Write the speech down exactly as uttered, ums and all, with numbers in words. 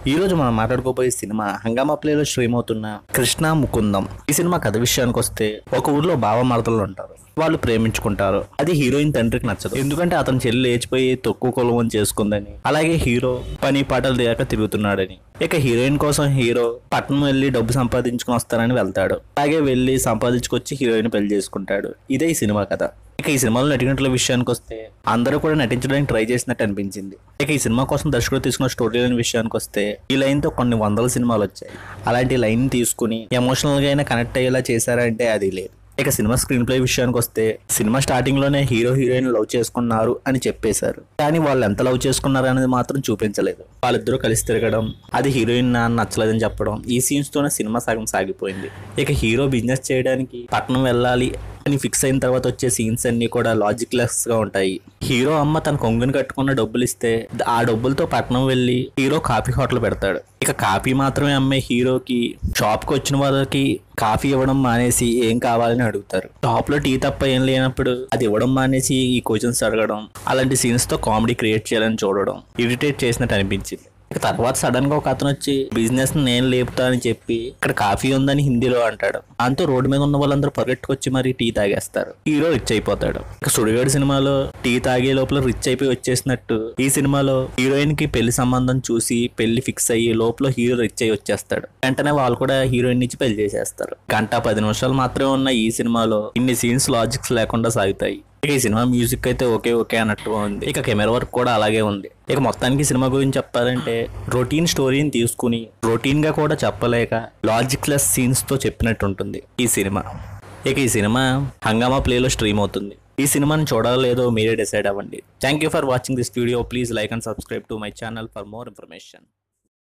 ఈ రోజు మనం మాట్లాడుకోబోయే సినిమా హంగామా ప్లేలో స్ట్రీమ్ అవుతున్న కృష్ణ ముకుందం. ఈ సినిమా కథ విషయానికి వస్తే, ఒక ఊర్లో బావ మరదలు ఉంటారు. వాళ్ళు ప్రేమించుకుంటారు. అది హీరోయిన్ తండ్రికి నచ్చదు. ఎందుకంటే అతని చెల్లి లేచిపోయి తక్కువ కులం చేసుకుందని, అలాగే హీరో పని పాటలు లేక తిరుగుతున్నాడని. ఇక హీరోయిన్ కోసం హీరో పట్నం వెళ్లి డబ్బు సంపాదించుకుని వస్తానని వెళ్తాడు. అలాగే వెళ్లి సంపాదించుకొచ్చి హీరోయిన్ పెళ్లి చేసుకుంటాడు. ఇదే ఈ సినిమా కథ. ఇక ఈ సినిమాలో నటినట్ల విషయానికి వస్తే, అందరూ కూడా నటించడానికి ట్రై చేసినట్టు అనిపించింది. ఇక ఈ సినిమా కోసం దర్శకుడు తీసుకున్న స్టోరీ లైన్ విషయానికి వస్తే, ఈ లైన్ తో కొన్ని వందల సినిమాలు వచ్చాయి. అలాంటి లైన్ తీసుకుని ఎమోషనల్ గా అయినా కనెక్ట్ అయ్యేలా చేశారంటే అది లేదు. ఇక సినిమా స్క్రీన్ ప్లే విషయానికి వస్తే, సినిమా స్టార్టింగ్ లోనే హీరో హీరోయిన్ లవ్ చేసుకున్నారు అని చెప్పేశారు. కానీ వాళ్ళు ఎంత లవ్ చేసుకున్నారు అనేది మాత్రం చూపించలేదు. వాళ్ళిద్దరూ కలిసి తిరగడం, అది హీరోయిన్ నాన్న నచ్చలేదని చెప్పడం, ఈ సీన్స్ తోనే సినిమా సగం సాగిపోయింది. ఇక హీరో బిజినెస్ చేయడానికి పట్నం వెళ్ళాలి అని ఫిక్స్ అయిన తర్వాత వచ్చే సీన్స్ అన్ని కూడా లాజిక్ లెస్ గా ఉంటాయి. హీరో అమ్మ తన కొంగుని కట్టుకున్న డబ్బులు ఇస్తే, ఆ డబ్బులతో పట్నం వెళ్లి హీరో కాఫీ హోటల్ పెడతాడు. ఇక కాఫీ మాత్రమే అమ్మే హీరోకి షాప్ కి వచ్చిన వాళ్ళకి కాఫీ ఇవ్వడం మానేసి ఏం కావాలని అడుగుతారు. షాప్ లో టీ తప్ప ఏం లేనప్పుడు అది ఇవ్వడం మానేసి ఈ క్వశ్చన్స్ అడగడం, అలాంటి సీన్స్ తో కామెడీ క్రియేట్ చేయాలని చూడడం ఇరిటేట్ చేసినట్టు అనిపించింది. ఇక తర్వాత సడన్ గా ఒక అతను వచ్చి బిజినెస్ నేను లేపుతా అని చెప్పి ఇక్కడ కాఫీ ఉందని హిందీలో అంటాడు. దాంతో రోడ్డు మీద ఉన్న వాళ్ళందరూ పరిగెట్టుకొచ్చి మరి టీ తాగేస్తారు. హీరో రిచ్ అయిపోతాడు. ఇక సుడిగాడు సినిమాలో టీ తాగే లోపల రిచ్ అయిపోయి వచ్చేసినట్టు, ఈ సినిమాలో హీరోయిన్ కి పెళ్లి సంబంధం చూసి పెళ్లి ఫిక్స్ అయ్యి లోపల హీరో రిచ్ అయ్యి వచ్చేస్తాడు. వెంటనే వాళ్ళు కూడా హీరోయిన్ నుంచి పెళ్లి చేసేస్తారు. గంట పది నిమిషాలు మాత్రమే ఉన్న ఈ సినిమాలో ఇన్ని సీన్స్ లాజిక్స్ లేకుండా సాగుతాయి. ఇక ఈ సినిమా మ్యూజిక్ అయితే ఓకే ఓకే అన్నట్టుగా ఉంది. ఇక కెమెరా వర్క్ కూడా అలాగే ఉంది. ఇక మొత్తానికి సినిమా గురించి చెప్పాలంటే, రొటీన్ స్టోరీని తీసుకుని రొటీన్ గా కూడా చెప్పలేక లాజిక్ లెస్ సీన్స్ తో చెప్పినట్టు ఉంటుంది ఈ సినిమా. ఇక ఈ సినిమా హంగామా ప్లేలో స్ట్రీమ్ అవుతుంది. ఈ సినిమాని చూడాలో లేదో మీరే డిసైడ్ అవ్వండి. Thank you for watching this video. Please like and subscribe to my channel for more information.